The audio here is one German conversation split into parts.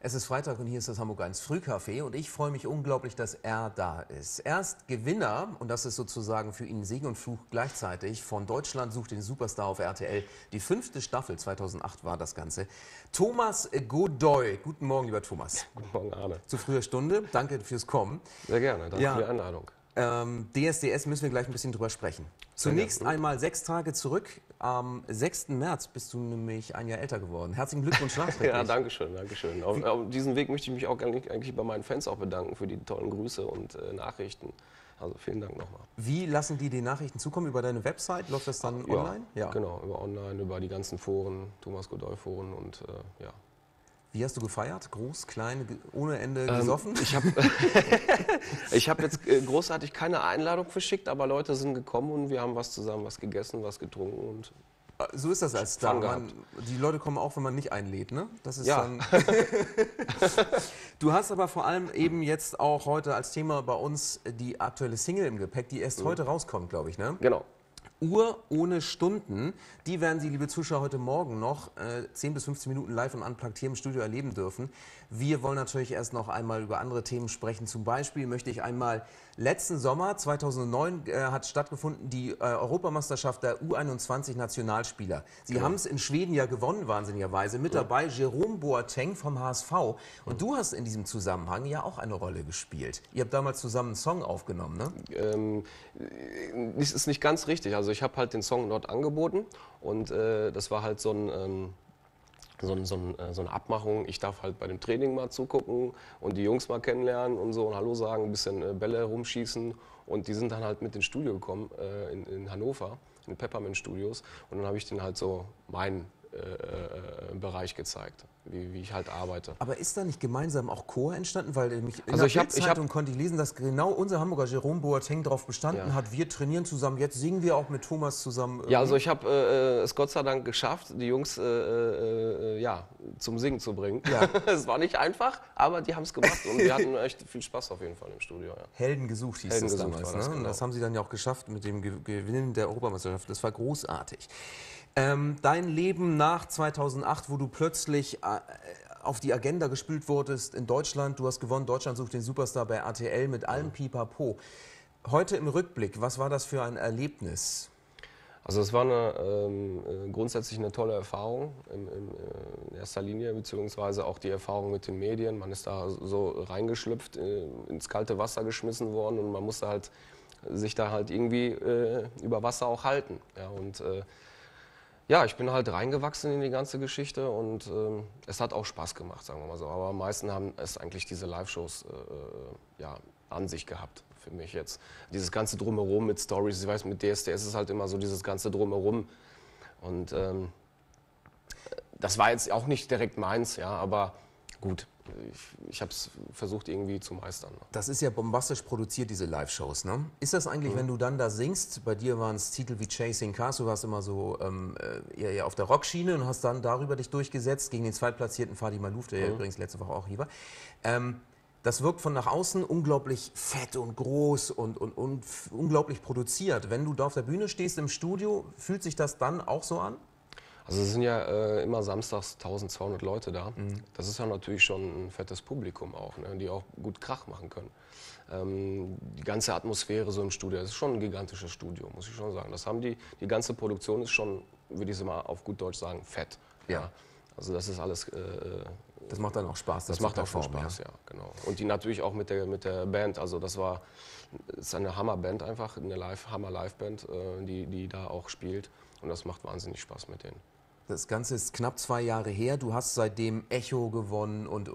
Es ist Freitag und hier ist das Hamburg 1 Frühcafé und ich freue mich unglaublich, dass er da ist. Er ist Gewinner, und das ist sozusagen für ihn Segen und Fluch gleichzeitig, von Deutschland sucht den Superstar auf RTL. Die 5. Staffel, 2008 war das Ganze. Thomas Godoy. Guten Morgen, lieber Thomas. Guten Morgen, Arne. Zu früher Stunde. Danke fürs Kommen. Sehr gerne, danke für die Einladung. DSDS müssen wir gleich ein bisschen drüber sprechen. Zunächst einmal 6 Tage zurück. Am 6. März bist du nämlich ein Jahr älter geworden. Herzlichen Glückwunsch nachträglich. Ja, danke schön, danke schön. Auf diesem Weg möchte ich mich auch eigentlich bei meinen Fans auch bedanken für die tollen Grüße und Nachrichten. Also vielen Dank nochmal. Wie lassen die Nachrichten zukommen? Über deine Website? Läuft das dann online? Ja, genau, über online, über die ganzen Foren, Thomas Godoy Foren und ja. Wie hast du gefeiert? Groß, klein, ohne Ende gesoffen? Ich hab jetzt großartig keine Einladung verschickt, aber Leute sind gekommen und wir haben was zusammen, was gegessen, was getrunken und so ist das als Star. Die Leute kommen auch, wenn man nicht einlädt, ne? Das ist ja. Dann Du hast aber vor allem eben jetzt auch heute als Thema bei uns die aktuelle Single im Gepäck, die erst heute rauskommt, glaube ich, ne? Genau. Uhr ohne Stunden, die werden Sie, liebe Zuschauer, heute Morgen noch 10 bis 15 Minuten live und unplugged hier im Studio erleben dürfen. Wir wollen natürlich erst noch einmal über andere Themen sprechen. Zum Beispiel möchte ich einmal, letzten Sommer, 2009, hat stattgefunden die Europameisterschaft der U21-Nationalspieler. Sie haben es in Schweden ja gewonnen, wahnsinnigerweise. Mit dabei Jerome Boateng vom HSV. Und du hast in diesem Zusammenhang ja auch eine Rolle gespielt. Ihr habt damals zusammen einen Song aufgenommen, ne? Das ist nicht ganz richtig. Also ich habe halt den Song dort angeboten und das war halt so eine Abmachung. Ich darf halt bei dem Training mal zugucken und die Jungs mal kennenlernen und so und Hallo sagen, ein bisschen Bälle rumschießen. Und die sind dann halt mit ins Studio gekommen in Hannover, in den Peppermint Studios. Und dann habe ich denen halt so meinen Bereich gezeigt, wie ich halt arbeite. Aber ist da nicht gemeinsam auch Chor entstanden? Weil in der Bildzeitung konnte ich lesen, dass genau unser Hamburger Jerome Boateng darauf bestanden hat, wir trainieren zusammen, jetzt singen wir auch mit Thomas zusammen. Ja, also ich habe es Gott sei Dank geschafft, die Jungs ja, zum Singen zu bringen. Ja. Es war nicht einfach, aber die haben es gemacht und wir hatten echt viel Spaß auf jeden Fall im Studio. Ja. Helden gesucht hieß Helden das gesucht damals. war das, ne? genau. Und das haben sie dann ja auch geschafft mit dem Gewinnen der Europameisterschaft. Das war großartig. Dein Leben nach 2008, wo du plötzlich auf die Agenda gespült wurdest in Deutschland, du hast gewonnen, Deutschland sucht den Superstar bei RTL mit allem Pipapo. Heute im Rückblick, was war das für ein Erlebnis? Also es war grundsätzlich eine tolle Erfahrung in erster Linie, beziehungsweise auch die Erfahrung mit den Medien. Man ist da so reingeschlüpft, ins kalte Wasser geschmissen worden und man musste halt sich da halt irgendwie über Wasser auch halten. Ja, und ja, ich bin halt reingewachsen in die ganze Geschichte und es hat auch Spaß gemacht, sagen wir mal so. Aber am meisten haben es eigentlich diese Live-Shows ja, an sich gehabt für mich jetzt. Dieses ganze Drumherum mit Stories, ich weiß, mit DSDS ist es halt immer so dieses ganze Drumherum. Und das war jetzt auch nicht direkt meins, ja, aber gut. Ich habe es versucht irgendwie zu meistern. Das ist ja bombastisch produziert, diese Live-Shows, ne? Ist das eigentlich, wenn du dann da singst, bei dir waren es Titel wie Chasing Cars, du warst immer so eher auf der Rockschiene und hast dann darüber dich durchgesetzt gegen den zweitplatzierten Fadi Malouf, der ja übrigens letzte Woche auch hier war. Das wirkt von nach außen unglaublich fett und groß und unglaublich produziert. Wenn du da auf der Bühne stehst im Studio, fühlt sich das dann auch so an? Also es sind ja immer samstags 1200 Leute da. Das ist ja natürlich schon ein fettes Publikum auch, ne, die auch gut Krach machen können. Die ganze Atmosphäre so im Studio, das ist schon ein gigantisches Studio, muss ich schon sagen. Das haben die ganze Produktion ist schon, würde ich mal auf gut Deutsch sagen, fett. Ja. Also das ist alles... das macht dann auch Spaß. Das macht auch schon Spaß, ja, genau. Und die natürlich auch mit der Band, also das ist eine Hammerband einfach, eine Hammer-Live-Band, die da auch spielt. Und das macht wahnsinnig Spaß mit denen. Das Ganze ist knapp 2 Jahre her. Du hast seitdem Echo gewonnen und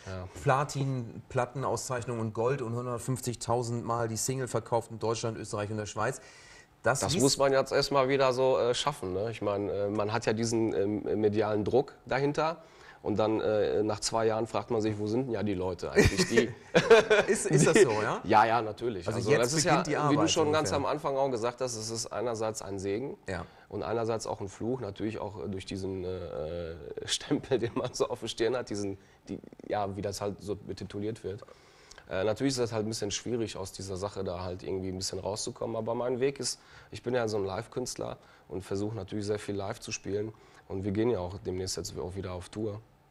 Platin-Plattenauszeichnungen und Gold und 150.000 Mal die Single verkauft in Deutschland, Österreich und der Schweiz. Das muss man jetzt erstmal wieder so schaffen. Ne? Ich meine, man hat ja diesen medialen Druck dahinter. Und dann nach 2 Jahren fragt man sich, wo sind denn ja die Leute eigentlich? Ist das so, ja? Ja, natürlich. Also jetzt das ist beginnt ja, die Arbeit. wie du schon ganz am Anfang auch gesagt hast, es ist einerseits ein Segen und einerseits auch ein Fluch. Natürlich auch durch diesen Stempel, den man so auf der Stirn hat, wie das halt so betituliert wird. Natürlich ist das halt ein bisschen schwierig, aus dieser Sache da halt irgendwie ein bisschen rauszukommen. Aber mein Weg ist, ich bin ja so ein Live-Künstler und versuche natürlich sehr viel live zu spielen. Und wir gehen ja auch demnächst jetzt auch wieder auf Tour.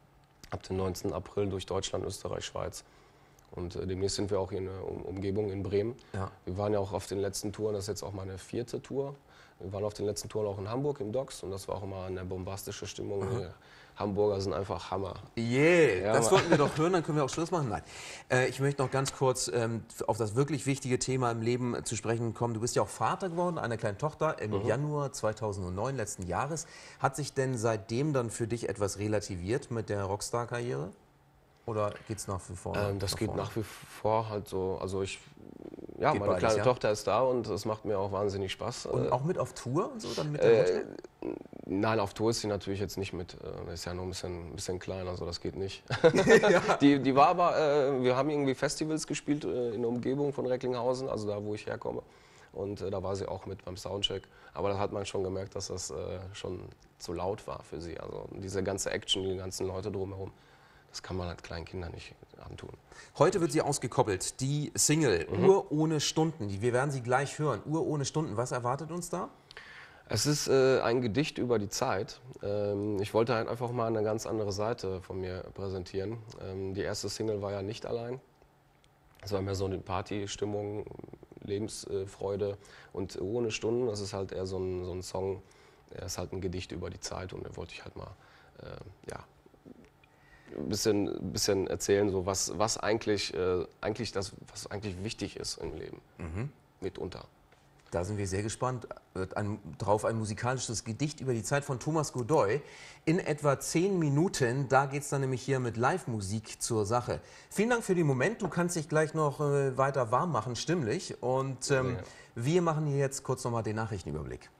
ab dem 19. April durch Deutschland, Österreich, Schweiz. Und demnächst sind wir auch hier in der Umgebung in Bremen. Ja. Wir waren ja auch auf den letzten Touren, das ist jetzt auch meine 4. Tour. Wir waren auf den letzten Touren auch in Hamburg im Docks und das war auch immer eine bombastische Stimmung. Die Hamburger sind einfach Hammer. Yeah, das wollten wir doch hören, dann können wir auch Schluss machen. Nein. Ich möchte noch ganz kurz auf das wirklich wichtige Thema im Leben zu sprechen kommen. Du bist ja auch Vater geworden, einer kleinen Tochter im Januar 2009, letzten Jahres. Hat sich denn seitdem dann für dich etwas relativiert mit der Rockstar-Karriere? Oder geht es nach wie vor? Das geht nach wie vor halt so. Also meine kleine Tochter ist da und es macht mir auch wahnsinnig Spaß. Und auch mit auf Tour und so dann mit der Mutter? Nein, auf Tour ist sie natürlich jetzt nicht mit. Ist ja noch ein bisschen klein, also das geht nicht. Ja. Die war aber, wir haben irgendwie Festivals gespielt in der Umgebung von Recklinghausen, also da, wo ich herkomme. Und da war sie auch mit beim Soundcheck. Aber da hat man schon gemerkt, dass das schon zu laut war für sie. Also diese ganze Action, die ganzen Leute drumherum. Das kann man halt kleinen Kindern nicht antun. Heute wird sie ausgekoppelt, die Single Uhr ohne Stunden. Wir werden sie gleich hören. Uhr ohne Stunden, was erwartet uns da? Es ist ein Gedicht über die Zeit. Ich wollte halt einfach mal eine ganz andere Seite von mir präsentieren. Die erste Single war ja nicht allein. Es war mehr so eine Partystimmung, Lebensfreude und Uhr ohne Stunden. Das ist halt eher so ein Song, er ist halt ein Gedicht über die Zeit und da wollte ich halt mal, ein bisschen erzählen, so was eigentlich wichtig ist im Leben, mitunter. Da sind wir sehr gespannt drauf. Ein musikalisches Gedicht über die Zeit von Thomas Godoy. In etwa 10 Minuten, da geht es dann nämlich hier mit Live-Musik zur Sache. Vielen Dank für den Moment. Du kannst dich gleich noch weiter warm machen, stimmlich. Und wir machen hier jetzt kurz nochmal den Nachrichtenüberblick.